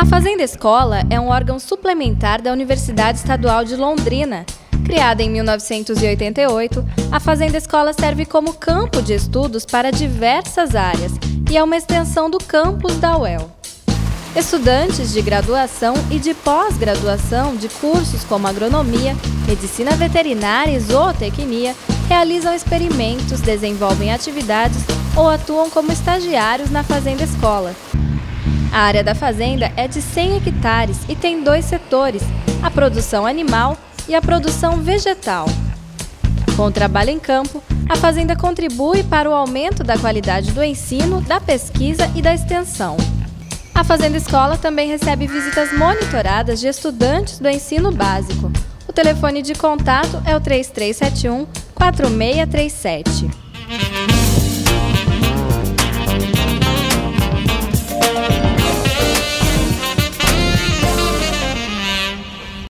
A Fazenda Escola é um órgão suplementar da Universidade Estadual de Londrina. Criada em 1988, a Fazenda Escola serve como campo de estudos para diversas áreas e é uma extensão do campus da UEL. Estudantes de graduação e de pós-graduação de cursos como agronomia, medicina veterinária e zootecnia realizam experimentos, desenvolvem atividades ou atuam como estagiários na Fazenda Escola. A área da fazenda é de 100 hectares e tem 2 setores, a produção animal e a produção vegetal. Com o trabalho em campo, a fazenda contribui para o aumento da qualidade do ensino, da pesquisa e da extensão. A Fazenda Escola também recebe visitas monitoradas de estudantes do ensino básico. O telefone de contato é o 3371-4637.